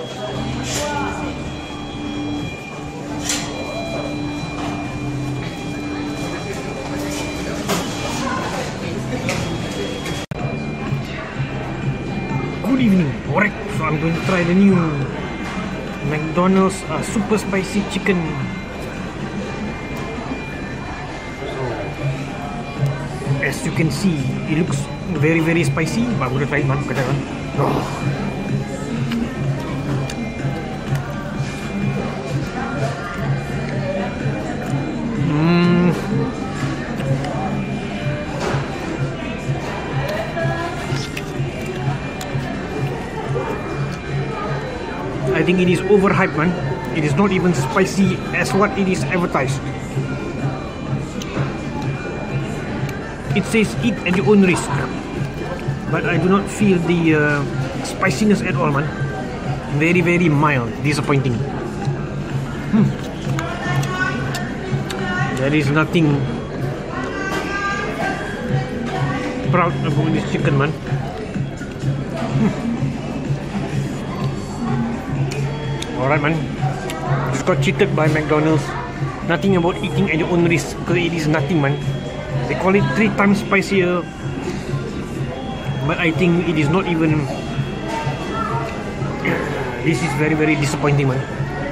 Good evening. Alright, so I'm going to try the new McDonald's super spicy chicken. So, as you can see, it looks very spicy, but I'm going to try it, man. I think it is overhyped, man. It is not even spicy as what it is advertised. It says eat at your own risk, but I do not feel the spiciness at all, man. Very mild, disappointing. There is nothing proud about this chicken, man. Alright, man, just got cheated by McDonald's. Nothing about eating at your own risk, because it is nothing, man. They call it 3 times spicier, but I think it is not even. This is very disappointing, man.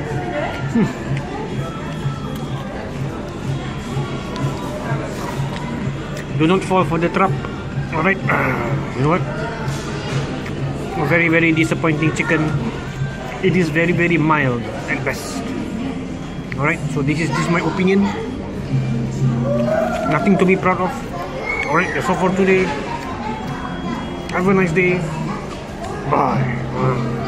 Do not fall for the trap. Alright, you know what? Very disappointing chicken. It is very mild at best. Alright, so this is my opinion. Nothing to be proud of. Alright, that's all for today. Have a nice day. Bye.